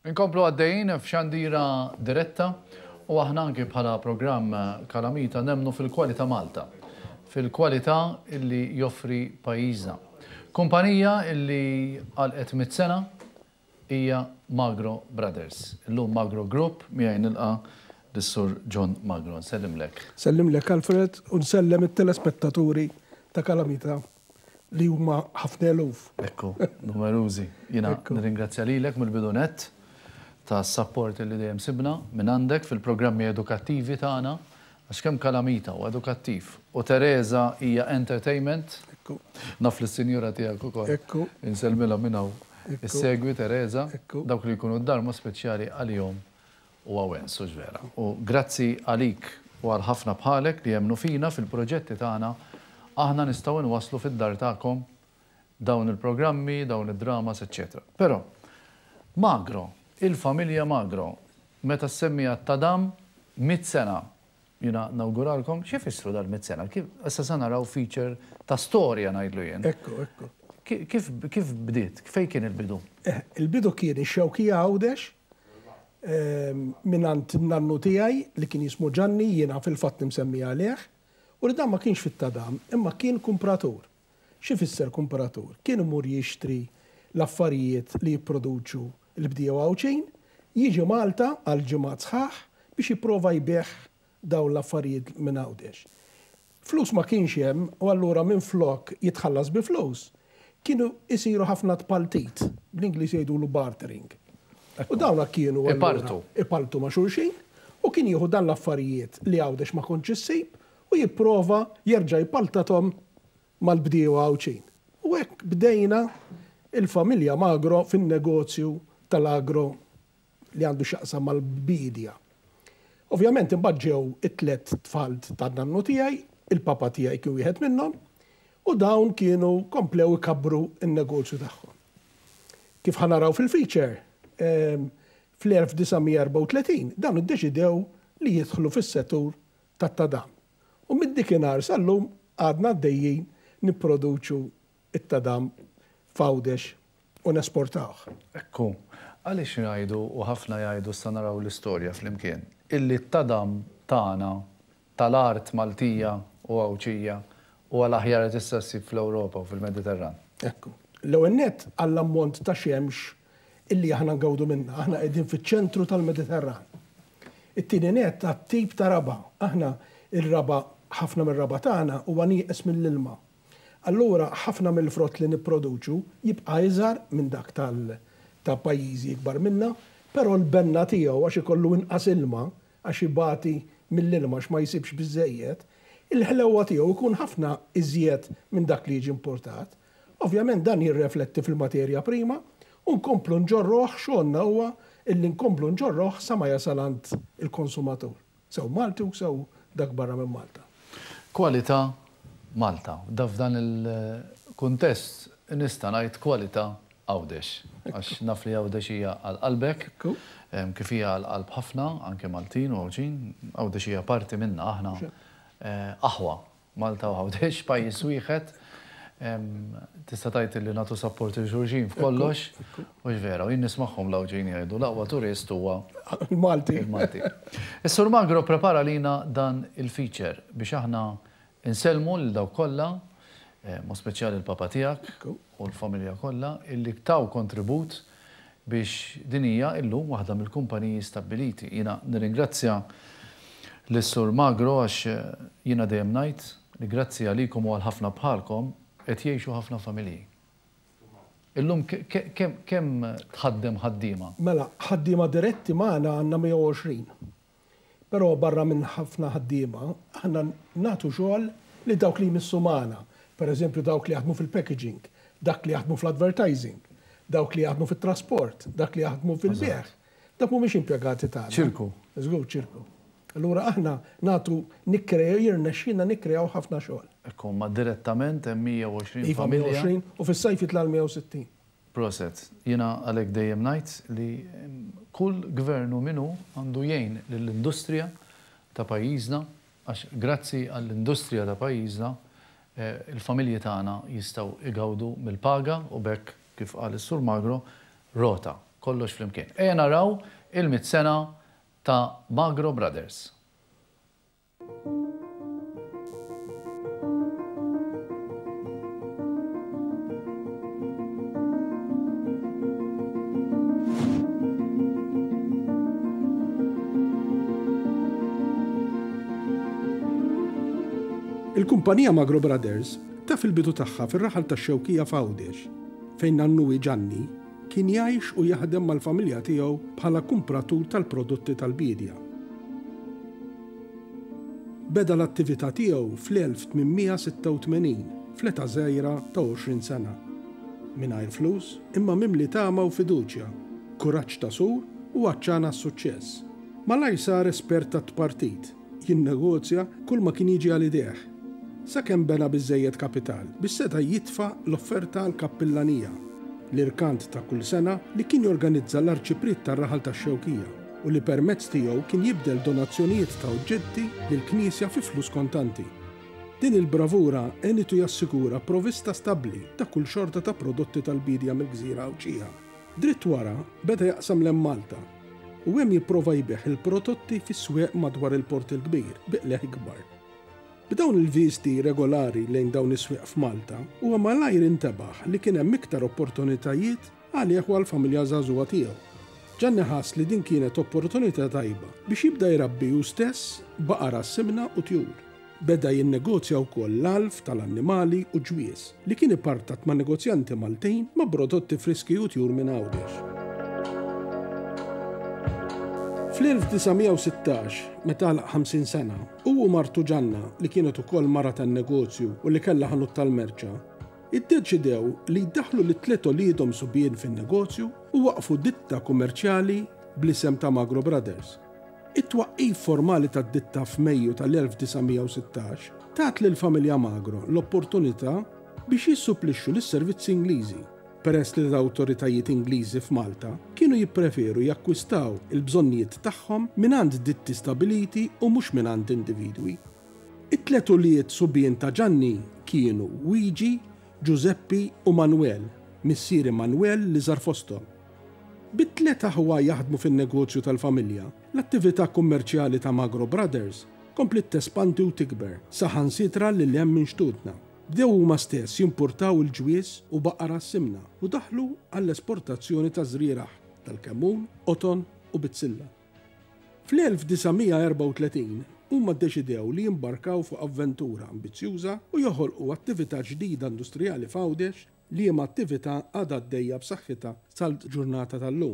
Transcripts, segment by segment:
Inkomplu għaddejjin f'xandira diretta u aħna anke bħala programm Kalamita nemnu fil-kwalità Malta, fil-kwalità illi joffri pajjiżna. Kumpanija illi għalqet 100 sena hija Magro Brothers. Illum Magro Group miegħi nilqa' lis-Sur John Magro. Nsellimlek. Sellimlek Alfred u nsellem it-telespettaturi ta' Kalamita li huma ħafna eluf. Ekku, numerużi. Jiena nirringrazzja lilek mill-bidunet ta' support li dejjem sibna minn għandek fil-programmi edukattivi tagħna għax kemm Kalamita u edukattiv u Teresa hija entertainment. Naf lis-sinjura tiegħek ukoll. Insellmilha minn hawn. Issegwi Teresa dawk li jkunu d-darma speċjali għalihom u għawen suġ vera. U grazzi għalik u għal ħafna bħalek li jemnu fina fil-proġetti tagħna aħna nistgħu nwaslu fid-dar tagħkom dawn il-programmi, dawn id-dramas, etc. Però Magro, il-familja Magro, meta semmija t-tadam 100 sena, jina nawguralkom, x'ifissru dal-100 sena? Issa sa naraw feature ta' storja ngħidlu jien. Ekku. Kif bdiet? Fejn kien il-bidu? Il-bidu kien ix-Xewkija Għawdex minant nannu tiegħi li kien jismu Ġanni, jiena fil-fatt nimsemmi għalih, u li dan ma kienx fit-tadam, imma kien kumpratur. X'ifisser kumpratur? Kien imur jixtri l-affarijiet li jipproduċu l-bdiewa għawċin, jiġi Malta għal ġimgħat sħaħ biex jipprova jbieħ dawn l-affarijiet minn Għawdex. Flus ma kienx hemm u allura minn flok jitħallas bi flus. Kienu jisiru ħafna tpaltit, bl-Ingliż jgħidulu bartering. U dawna kienu ipaltu ma' xulxin u kien jieħu dan l-affarijiet li Għawdex ma kontx issib u jipprova jerġa' jpaltathom mal-bdiewa għawċin. U hekk bdejna il-familja Magro fin-negozju tal-agro li għandu xaqsam mal-bidja. Ovvjament imbagħad ġew it-tlet tfal tan-nannu tiegħi, il-papa tiegħi kien wieħed minnhom, u dawn kienu komplew ikabru n-negozju tagħhom. Kif ħanaraw fil-feature, fl-1934 dawn iddeċidew li jidħlu fis-settur tat-tadam. U mid-dikinhar sal-lum għadna għaddejjin nipproduċu it-tadam f'Għawdex u nesportawh. Ekku, għaliex jgħidu u ħafna jgħidu sa naraw l-istorja flimkien illi t-tadam tagħna tal-art Maltija u Għawċija u għal-aħjar tista' ssib fl-Ewropa u fil-Mediterran. Ekku. L-ewwel nett għall-ammont ta' xemx illi aħna ngawdu minnha, aħna qegħdin fiċ-ċentru tal-Mediterran. It-tieni nett għat-tip ta' raba. Aħna ir-raba ħafna mir-raba tagħna huwa nieqes mill-ilma. Allura ħafna mill-frott li nipproduċu jibqa' iżgħar minn dak ta' pajjiżi ikbar minna, però l-benna tiegħu għax ikollu inqas ilma għax ibati mill-ilma x'ma jsibx biżejjed, il-ħlewwa tiegħu jkun ħafna iżjed minn dak li jiġi importat. Ovvjament dan jirrefletti fil-materja prima u nkomplu nġorroh xogħolna huwa illi nkomplu nġorroh sa ma jasal għand il-konsumatur. Sew Malti u sew dak barra minn Malta. Kwalità Malta. Da f'dan il-kuntest nista' ngħid kwalità Għawdex. Għax naf li Għawdex hija għal-qalbek, kif hija għal-qalb ħafna, anke Maltin u Għawċin, Għawdex hija parti minna aħna aħwa. Malta u Għawdex pajjiż wieħed. Tista' tgħid li nagħtu support il-xulxin f'kollox, u vera, jien nismagħhom l-Għawċin jgħidu l-aqwa turist huwa Malti. Is-Sur Magro prepara lina dan il-feature biex aħna insellmu lil dawk kollha, mo speċjali l-papa tiegħek u l-familja kollha illi taw kontribut biex din hija illum waħda mill-kumpaniji stabbiliti. Jiena nirringrazzja lis-Sur Magro għax jiena dejjem ngħid li grazzi għalikom u għal ħafna bħalkom qed jgħixu ħafna familji. Illum kemm tħaddem ħaddiema? Mela, ħaddiema diretti magħna għandna 120. Però barra minn ħafna ħaddiema aħna nagħtu xogħol li dawk li jmissu magħna. Pereżempju dawk li jaħdmu fil-packaging, dak li jaħdmu fl-advertising, dawk li jaħdmu fit-trasport, dak li jaħdmu fil-bieħ. Dak mhumiex impjegati tagħna. ċirku. Żgur ċirku. Allura aħna nagħtu jirnexxina nikkreaw ħafna xogħol. Ekku, ma direttament hemm 120 familja. 120 u fis-sajf jitla' 160. Proset. Jiena għalhekk dejjem ngħid li kull gvernu minnu għandu jgħin lill-industrija ta' pajjiżna għax grazzi għall-industrija ta' pajjiżna il-familji tagħna jistgħu igawdu mill-paga u bekk kif qal is-Sur Magro rota. kollox flimkien. Ejja naraw il-100 sena ta' Magro Brothers. Il-kumpanija Magro Brothers ta' fil-bidu tagħha fir-raħal tax-Xewkija f'Għawdex, fejn nannuwi Gianni kien jgħix u jaħdem mal-familja tiegħu bħala kumpratur tal-prodotti tal-bidja. Beda l-attività tiegħu fl-1886 fl-età żgħira ta' 20 sena. Mingħajr flus, imma mimli tama u fiduċja, kuraġġ ta' sur u għaċċana s-suċċess. Malajr sar espert tat-partit, jinnegozja kull ma kien jiġi għal idejh. Sakemm bena biżżejjed kapital biex seta' jitfa' l-offerta għal kappillanija, l-irkant ta' kull sena li kien jorganizza l-arċipriet tar-raħal tax-Xewkija u li permezz tiegħu kien jibdel donazzjonijiet ta' oġġetti lill-Knisja fi flus kontanti. Din il-bravura għenitu jassigura provista stabbli ta' kull xorta ta' prodotti tal-bidja mill-Gżira Awċija. Dritt wara beda jaqsam lem Malta u hemm jipprova jbieħ il-prodotti fis-swieq madwar il-Port il-Kbir biqleħ ikbar. B'dawn il-viżiti regolari lejn dawn is-swieq f'Malta huwa malajr intebaħ li kien hemm iktar opportunitajiet għalih u għall-familja żagħżugħa tiegħu. Gianni ħass li din kienet opportunità tajba biex jibda jrabbi hu stess baqara simna u tjur. Beda jinnegozja wkoll l-alf tal-annimali u ġwies li kien ipartat ma' negozjanti Maltin ma' prodotti friski u tjur minn Għawdex. Fl-1916, meta għalaq 50 sena, u martu Gianna li kienet ukoll mara tan-negozju u li kellha ħanut tal-merċa, iddeċidew li jdaħħlu li tliet olidhom subien fin-negozju u waqfu ditta kummerċjali bl-isem ta' Magro Brothers. It-twaqqif formali tad-ditta f'Mejju tal-1916 tat lill-familja Magro l-opportunità biex jissupplixxu lis-servizzi Ingliżi. Peress li l-awtoritajiet Ingliżi f'Malta kienu jippreferu jakkwistaw il-bżonnijiet tagħhom mingħand ditti stabiliti u mhux mingħand individwi. It-tliet ulijiet subien ta' Gianni kienu Luigi, Giuseppe u Manuel, missieri Manuel li żar fosthom. Bit-tliet aħwa jaħdmu fin-negozju tal-familja, l-attività kummerċjali ta' Magro Brothers komplet tespandi u tikber saħansitra lil hemm minn xtutna. Bdew huma stess jimpurtaw il-ġwies u baqara s-simna u daħlu għall-esportazzjoni ta' żrieraħ tal-kemun, qoton u bitzilla. Fl-1934 huma ddeċidew li jimbarkaw fuq avventura ambizzjuża u joħolqu attività ġdida industrijali f'Għawdex li hija attività għadha għaddejja b'saħħitha sal-ġurnata tal-lum.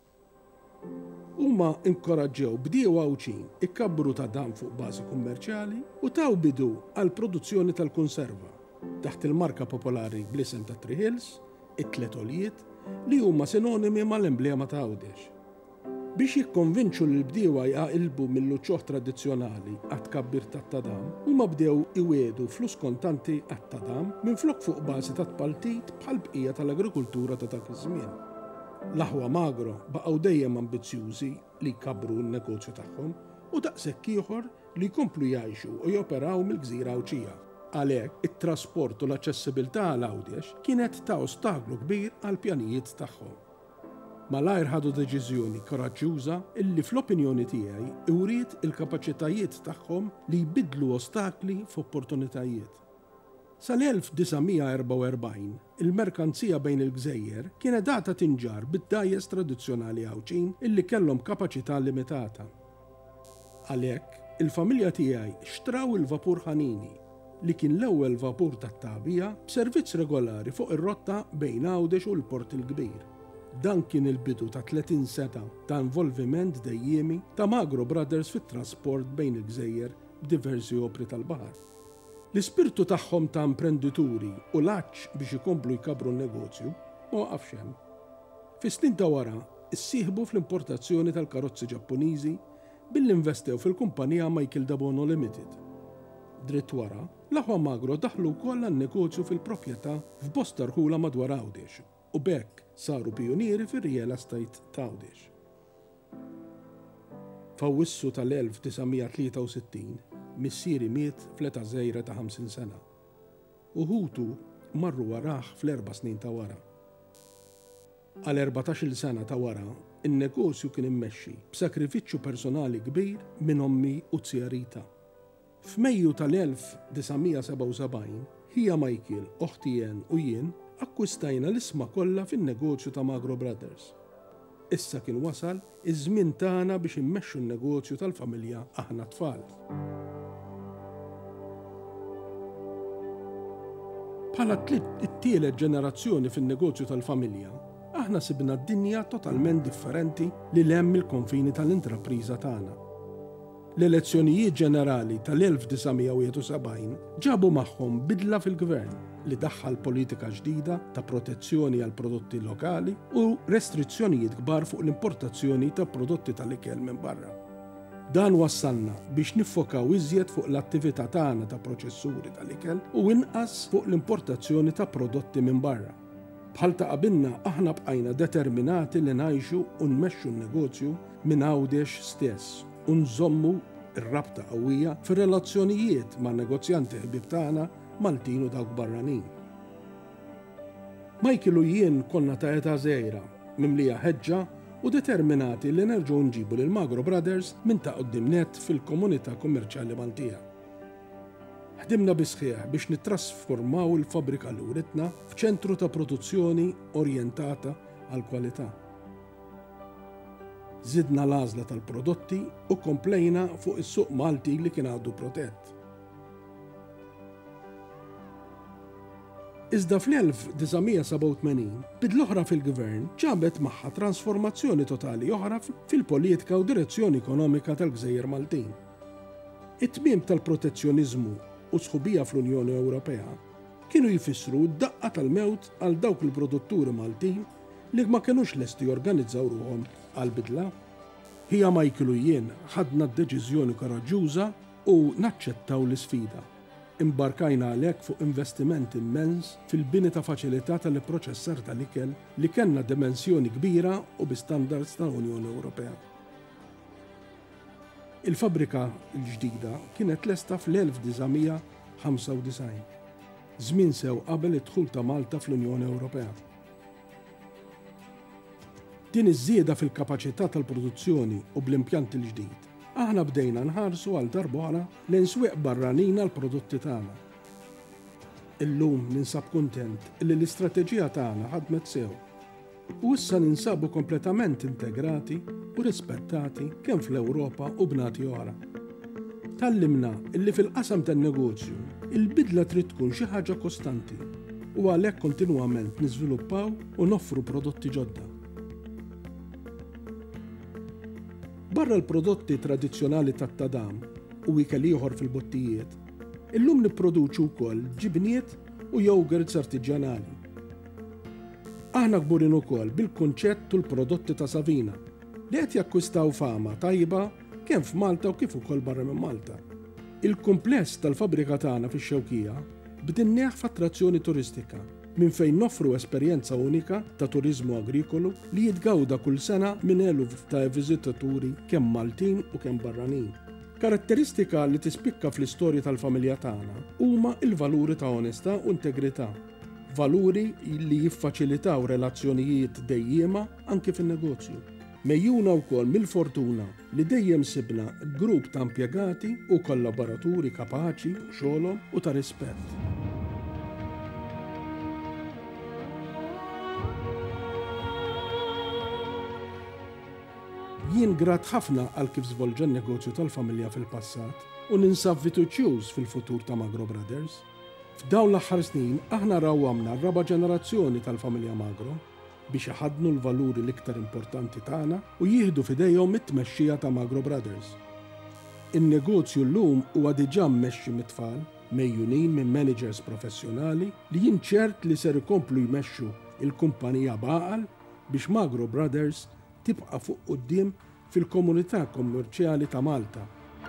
Huma inkoraġġew bdiewa Għawċin ikkabbru ta' dan fuq bażi kummerċjali u taw bidu għal produzzjoni tal-konserva taħt il-marka popolari bl-isem ta' Three Hills, it-tliet olijiet li huma sinonimi mal-emblema ta' Għawdex. Biex jikkonvinċu l-bdiewa jaqilbu mill-luċċoħ tradizzjonali għat-kabbir tat-tadam, huma bdew iwedu flus kontanti għat-tadam minflok fuq bażi ta' tpaltit bħal bqija tal-agrikultura ta' dak iż-żmien. L-aħwa Magro baqgħu dejjem ambizzjużi li jkabbru n-negozju tagħhom u daqshekk ieħor li jkomplu jgħixu u joperaw mill-Gżira Awċija. Għalhekk it-trasport u l-aċċessibilità għal Għawdex kienet ta' ostaklu kbir għal pjanijiet tagħhom. Malajr ħadu deċiżjoni koraġġjuża illi fl-opinjoni tiegħi uriet il-kapaċitajiet tagħhom li jbidlu ostakli f'opportunitajiet. Sal-1944, il-merkanzija bejn il-Gżejjer kienet data tinġar bid-dajjes tradizzjonali Għawċin illi kellhom kapaċità limitata. Għalhekk, il-familja tiegħi xtraw il-vapur Ħanini li kien l-ewwel vapur tat-tagħbija b'servizz regolari fuq ir-rotta bejn Għawdex u l-Port il-Kbir. Dan kien il-bidu ta' 30 sena ta' involviment dejjemi ta' Magro Brothers fit-trasport bejn il-Gżejjer b'diversi opri tal-baħar. L-ispirtu tagħhom ta' imprendituri u l-għaġġ biex ikomplu jkabru n-negozju ma waqafx hemm. Fis-snin ta' wara issieħbu fl-importazzjoni tal-karozzi Ġappuniżi billi investew fil-kumpanija Michael Dabono Limited. Dritt wara, l-aħwa Magro daħlu wkoll għan-negozju fil-proprjetà f'bosta rħula madwar Għawdex u bekk saru pionieri fir-real estate ta' Għawdex. F'Awwissu tal-1963 missieri miet fl-età żgħira ta' 50 sena. Uħutu marru warah fl-4 snin ta' wara. Għal 14 sena ta' wara, in-negozju kien immexxi b'sakrifiċċju personali kbir minn ommi u tzija Rita. F'Mejju tal-1977, hija Michael, oħti Jen u jien akkwistajna l-isma kollha fin-negozju ta' Magro Brothers. Issa kien wasal iż-żmien tagħna biex immexxu n-negozju tal-familja aħna tfal. Bħala it-tielet ġenerazzjoni fin-negozju tal-familja, aħna sibna d-dinja totalment differenti li hemm il-konfini tal-intrapriża tagħna. L-elezzjonijiet ġenerali tal-1971 ġabu magħhom bidla fil-gvern li daħħal politika ġdida ta' protezzjoni għal prodotti lokali u restrizzjonijiet kbar fuq l-importazzjoni ta' prodotti tal-ikel minn barra. Dan wassalna biex niffokaw iżjed fuq l-attività tagħna ta' proċessuri tal-ikel u inqas fuq l-importazzjoni ta' prodotti minn barra. Bħal ta' qabilna aħna bqajna determinati li ngħixu u nmexxu n-negozju minn għawdex stess u nżommu r-rabta qawwija fir-relazzjonijiet ma' negozjanti ħbieb tagħna Maltin u dawk barranin. Michael u jien konna ta' età żgħira, mimlija ħeġġa u determinati li nerġgħu nġibu lil Magro Brothers minn ta' quddiem net fil-komunità kummerċjali Maltija. Ħdimna bisħieħ biex nittrasformaw il-fabrika l uritna f'ċentru ta' produzzjoni orjentata għal kwalità. Zidna l-għażla tal-prodotti u komplejna fuq is-suq Malti li kien għadu protett. Iżda fl-1987 bidl-oħra fil-gvern ġabet magħha trasformazzjoni totali oħra fil-politika u direzzjoni ekonomika tal-Gżejjer Maltin. It-tmiem tal-protezzjoniżmu u sħubija fl-Unjoni Ewropea kienu jfissru d-daqqa tal-mewt għal dawk il-produtturi Maltin li ma kienux lesti jorganizzaw ruhom għal-bidla. Hija Michael u jien ħadna d-deċiżjoni koraġġuża u naċċettaw l-isfida. Imbarkajna għalhekk fuq investiment immens fil-bini ta' faċilità tal-proċessar tal-ikel li kellna dimensjoni kbira u bi standards tal-Unjoni Ewropea. Il-fabrika l-ġdida kienet lesta fl-1995, żmien sew qabel id-dħul ta' Malta fl-Unjoni Ewropea. Din iż-żieda fil-kapaċità tal-produzzjoni u bl-impjant il-ġdid aħna bdejna nħarsu għal darb'oħra l-inswieq barranin għal prodotti tagħna. Illum ninsab kuntent li l-istrateġija tagħna ħadmet sew u issa ninsabu kompletament integrati u rispettati kemm fl-Ewropa u bnati oħra. Tallimna illi fil-qasam tan-negozju il-bidla trid tkun xi ħaġa kostanti u għalhekk kontinwament niżviluppaw u noffru prodotti ġodda. Barra l-prodotti tradizzjonali tat-tadam u ikel ieħor fil-bottijiet, illum nipproduċu wkoll ġibniet u yogurts artiġjanali. Aħna kburin ukoll bil-kunċett u l-prodotti ta' Savina li qed jakkwistaw fama tajba kemm f'Malta u kif ukoll barra minn Malta. Il-kumpless tal-fabrika tagħna fix-Xewkija bdinneħ f'attrazzjoni turistika minn fejn noffru esperjenza unika ta' turiżmu agrikolu li jitgawda kull sena minn eluf ta' viżitaturi kemm Maltin u kemm barranin. Karatteristika li tispikka fl-istorja tal-familja tagħna huma l-valuri ta' onestà u integrità, valuri li jiffaċilitaw relazzjonijiet dejjema anke fin-negozju. Mejjuna wkoll mill-fortuna li dejjem sibna grupp ta' impjegati u kollaboraturi kapaċi xogħolhom u ta' rispett. Jien grat ħafna għal kif żvolġa n-negozju tal-familja fil-passat u ninsab fiduċjuż fil-futur ta' Magro Brothers. F'dawn l-aħħar snin aħna rawwamna r-raba' ġenerazzjoni tal-familja Magro biex iħadnu l-valuri l-iktar importanti tagħna u jieħdu f'idejhom it-tmexxija ta' Magro Brothers. In-negozju llum huwa diġà mmexxi mit-tfal mejjunin minn managers professjonali li jien ċert li ser ikomplu jmexxu il-kumpanija baqal biex Magro Brothers tibqa' fuq quddiem fil-komunità kommerċjali ta' Malta.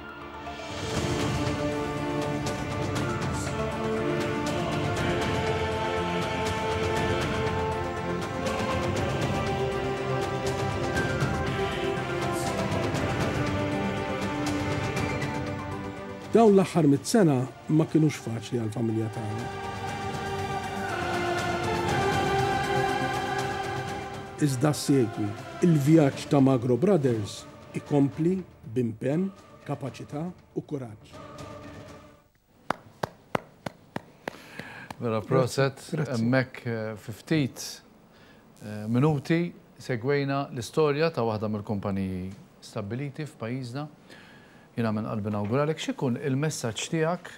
Dawn l-aħħar mit-sena ma kinux faċli għall-familja tagħna. iżda segwi il-vjaġġ ta' Magro Brothers ikompli b'impenn, kapaċità u kuraġġ. Vera proset, emmek ftit minuti segwejna l-istorja ta' waħda mill-kumpaniji stabiliti f'pajjiżna. Jiena minn qalbi nawguralek x'ikun il-messaġġ tiegħek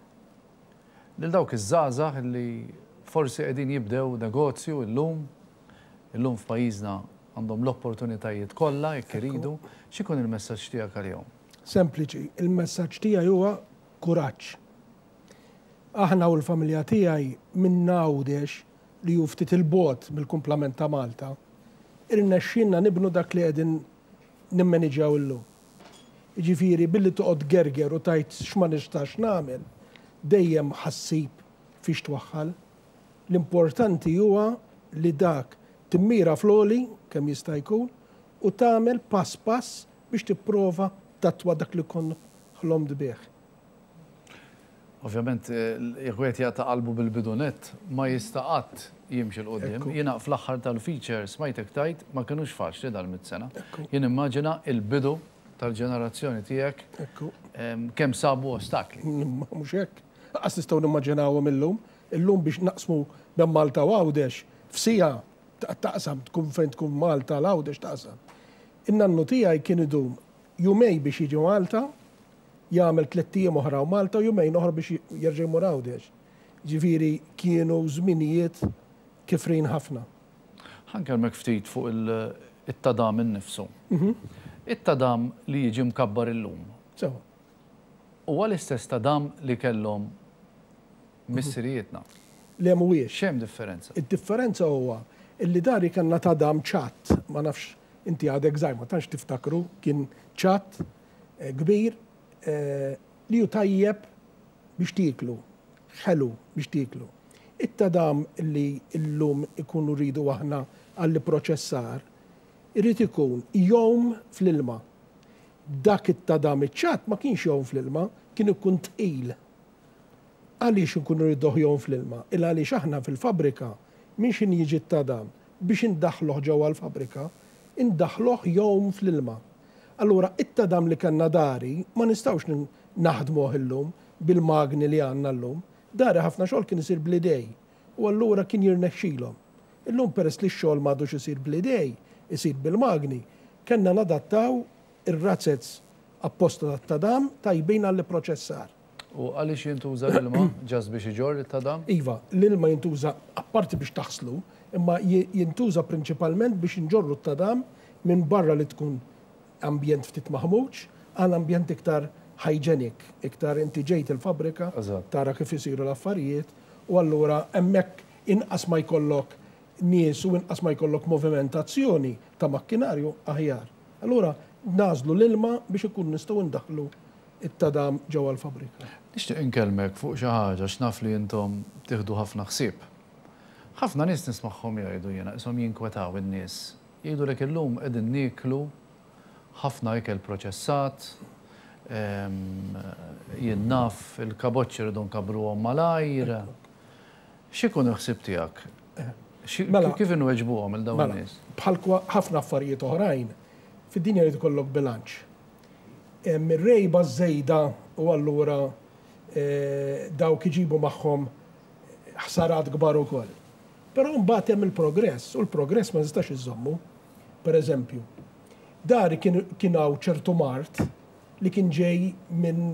lil dawk iż-żgħażagħ li forsi qegħdin jibdew negozju illum f'pajjiżna għandhom l-opportunitajiet kollha jekk iridu, x'ikun il-messaġġ tiegħek għalihom? Sempliċi, il-messaġġ tiegħi huwa kuraġġ. Aħna u l-familja tiegħi minn Għawdex li hu ftit il-bogħod mill-kumplament ta' Malta, irnexxinna nibnu dak li qegħdin nimmaniġġjaw illum. Jiġifieri billi toqgħod gerger u tajt x'ma nistax nagħmel, dejjem ħassib fiex twaħħal. L-importanti huwa li dak timmira fl-għoli kemm jista' jkun u tagħmel pass pass biex tipprova tatwa dak li kon ħlomt bih. Ovvjament, jekk jagħta qalbu bil-bidunet ma jista' qatt jimxi l-qudiem. Jiena fl-aħħar tal-feature smajtek tajt ma kinux faċli dal-mit-sena. Jien immaġina il-bidu tal-ġenerazzjoni tiegħek kemm sabu ostakli. Mhux hekk. Qas nistgħu nimmaġinawhom illum biex naqsmu bejn Malta u Għawdex f'sija taqsam tkun fejn tkun Malta l Għawdex taqsam. In-nannu tiegħi kien idum jumej biex jiġi Malta, jagħmel 3 ijiem oħra Malta u jumejn oħra biex jerġa' jmur Għawdex. Ġifieri kienu żminijiet kifrin ħafna. Ħankellmek ftit fuq it-tadam innifsu. It-tadam li jiġi mkabbar illum. Sewa. Huwa l-istess tadam li kellhom missirietna. Le mhuwiex. X'hemm differenza? Id-differenza huwa illi dari kellna tadam ċatt, ma nafx inti għadek żgħir ma tantx tiftakru, kien ċatt kbir li hu tajjeb biex tieklu, ħelu biex tieklu. It-tadam li llum ikunu rridu aħna għall proċessar irid ikun jowm fl-ilma. Dak it-tadam iċ-ċatt ma kienx jowm fl-ilma, kien ikun tqil. Għaliex ikunu rridu jowm fl-ilma? Il għaliex aħna fil-fabrika minn xin jiġi t-tadam biex indaħluh ġewwa l-fabrika, indaħluh jowm fl-ilma. Allura it-tadam li kellna dari ma nistgħux naħdmuh illum bil-magni li għandna llum. Dari ħafna xogħol kien isir bl-idej u allura kien jirnexxilhom. Illum peress li x-xogħol m'għadux isir bl-idej, isir bil-magni, kellna nadattaw ir-razzets apposta tat-tadam tajbin għall-proċessar. U għaliex jintuża l-ilma ġas biex iġor it-tadam? Iva, l-ilma jintuża apparti biex taħslu, imma jintuża prinċipalment biex inġorru t-tadam minn barra li tkun ambjent ftit maħmuġ għal ambjent iktar hygienic, iktar inti ġejt il-fabrika, tara kif isiru l-affarijiet, u allura hemmhekk inqas ma jkollok nies u inqas ma jkollok movimentazzjoni ta' makkinarju aħjar. Allura nażlu l-ilma biex ikun nistgħu ndaħlu it-tadam ġewwa l-fabrika. Nixtieq inkellmek fuq xi ħaġa x'naf li intom tieħdu ħafna ħsieb. Ħafna nies nismagħhom jgħidu jiena ishom jinkwetaw in-nies. Jgħidulek illum qegħdin nieklu ħafna ikel proċessat, jien naf il-kaboċċi rridu nkabruhom malajr. X'ikun il-ħsieb tiegħek? Kif inweġbuhom il dawn in-nies? Bħal ħafna affarijiet oħrajn, fid-dinja jrid ikollok bilanċ. Mir-rejba żejda u allura dawk iġibu magħhom ħsarat kbar ukoll. Però mbagħad hemm il-progress, u l-progress ma nistax iżommu. Pereżempju, dari kien hawn ċertu mart li kien ġej minn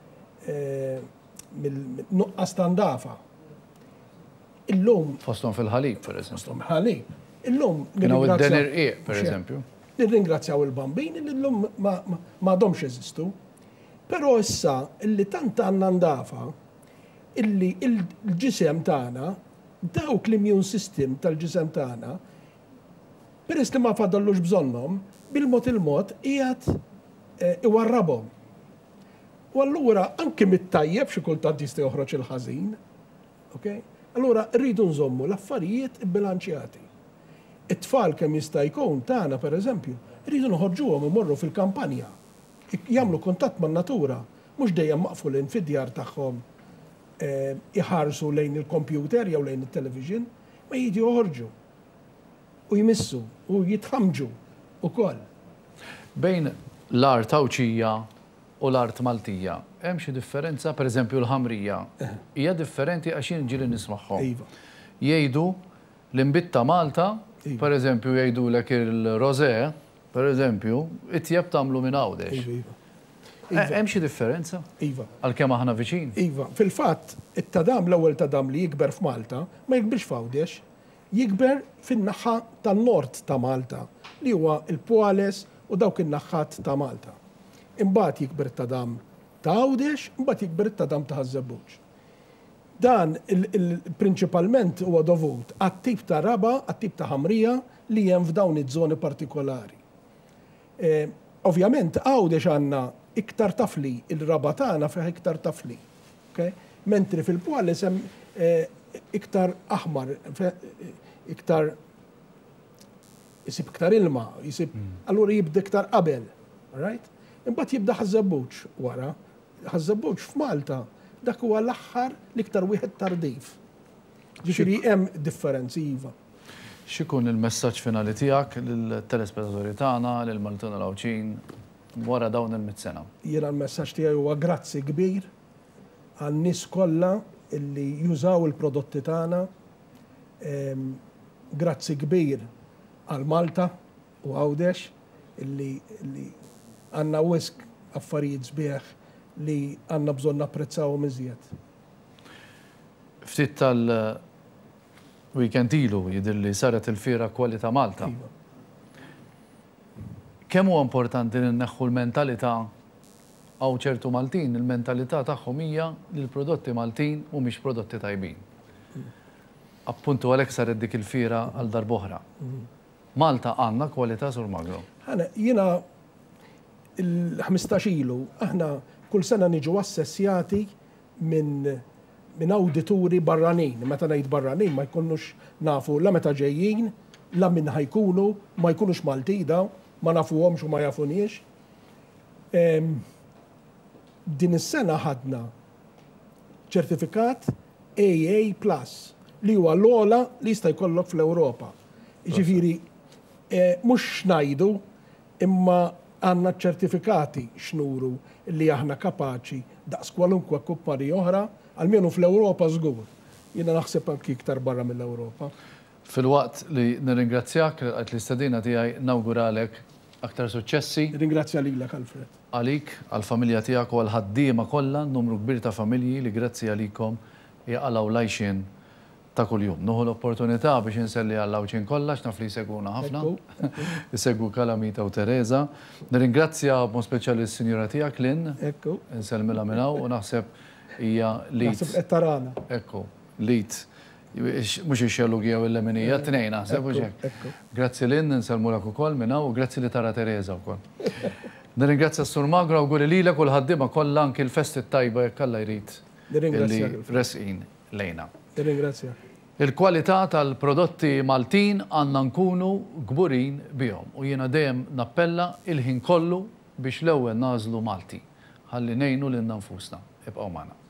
nuqqas ta' ndafa. Illum fosthom fil-ħalib, pereżempju. Fosthom ħalib. Illum kien hawn id-dener qiegħ, pereżempju. Nirringrazzjaw il-bambini li l-lum ma domx eżistu. Però issa, illi tant għandna ndafa, illi il-ġisem tagħna, dawk l-immune system tal-ġisem tagħna, peress li ma fadallux bżonnhom, bil-mod il-mod qiegħed iwarrabhom. U allura anke mit-tajjeb xi kultant jista' joħroġ il-ħażin. Okay? Allura rridu nżommu l-affarijiet ibbilanċjati. It-tfal kemm jista' jkun tagħna pereżempju, rridu noħorġuhom imorru fil-kampanja. Jagħmlu kuntatt man-natura, mhux dejjem maqfulin fid-djar tagħhom iħarsu lejn il-kompjuter jew lejn it-television, ma jiġu joħorġu. u jmissu u jitħamġu ukoll. Bejn l-art Tawċija u l-art Maltija, hemm xi differenza, pereżempju l-ħamrija, hija differenti għax jien ġieli nismagħhom. Iva. Jgħidu l-imbitta Malta, pereżempju jgħidulek il-rosé, pereżempju, itjeb tagħmlu minn Għawdex. Hemm xi differenza? Iva. Għalkemm aħna viċin? Iva, fil-fatt, it-tadam l-ewwel tadam li jikber f'Malta ma jikbirx f'Għawdex, jikber fin-naħa tan-nord ta' Malta, li huwa il-Poales u dawk in-naħħat ta' Malta. Imbagħad jikber tadam ta' Għawdex, imbagħad jikber tadam ta' Ħażebbuġ. Dan prinċipalment huwa dovut għat-tip ta' raba, għat-tip ta' ħamrija li hemm f'dawn iż-żoni partikolari. Ovvjament Għawdex għandna iktar tafli, il-raba tagħna fih iktar tafli. Mentri fil-Poales hemm iktar aħmar, iktar jisib iktar ilma, jisib allura jibda iktar qabel, right? Imbagħad jibda Ħażebbuġ wara. Ħażebbuġ f'Malta dak huwa l-aħħar l-iktar wieħed tardif. Ġifieri hemm differenzi iva. X'ikun il-messaġġ finali tiegħek lill-telespettatori tagħna, lil Maltin Lawċin wara dawn il-100 sena? Jiena l-messaġġ tiegħi huwa grazzi kbir għan-nies kollha illi jużaw il-prodotti tagħna. Grazzi kbir għal Malta u Għawdex illi għandna wisq affarijiet sbieħ li għandna bżonn napprezzawhom iżjed. Ftit tal-weekend ilu jidher li saret il-fiera Kwalità Malta. Kemm huwa importanti li nneħħu l-mentalità għaw ċertu Maltin, il-mentalità tagħhom hija li l-prodotti Maltin mhumiex prodotti tajbin. Appuntu għalhekk saret dik il-fiera għal darb'oħra. Malta għandna kwalità Sur Magro. Jiena il-15 ilu aħna kull sena niġu assessjati minn awdituri barranin. Meta ngħid barranin ma jkunux nafu la meta ġejjin, la minn ħajkunu, ma jkunux Maltida, ma nafuhomx u ma jafuniex. Din is-sena ħadna ċertifikat AA+ li huwa l-ogħla li jista' jkollok fl-Ewropa. Jiġifieri mhux ngħidu imma għandna ċertifikati xnuru li aħna kapaċi daqs kwalunkwe kumpanija oħra, almenu fl-Ewropa żgur. Jiena naħseb anki iktar barra mill-Ewropa. Fil-waqt li nirringrazzjak għal l-istedina tiegħi nawguralek aktar suċċessi. Ringrazzja lilek Alfred. Għalik, għall-familja tiegħek u għall-ħaddiema kollha, numru kbir ta' familji li grazzi għalikom jaqalgħu lajxin ta' kuljum. Nuħu l-opportunità biex inselli għall-Lawċin kollha naf li jsegwuna ħafna. Isegwu Kalamita u Teresa. Nirringrazzja b'mod speċjali s-sinjura tiegħek Lynn. Ekku. Insellmilha minn hawn u naħseb hija lit. Naħseb qed tarana. Ekku, lit. Mhux ix-xellug jew il-leminija, tnejn naħseb u hekk. Grazzi Lynn, insellmulek ukoll minn hawn u grazzi li tara Teresa wkoll. Nirringrazzja s-Sur Magro u għuri lilek u l-ħaddiema kollha anki l-festi tajba jekk Alla jrid. Nirringrazzjak. Resqin lejna. Nirringrazzjak. Il-kwalità tal-prodotti Maltin għandna nkunu gburin bihom u jiena dejjem nappella il-ħin kollu biex l-ewwel nażlu Malti. Ħalli ngħinu lil nfusna. Ibqgħu magħna.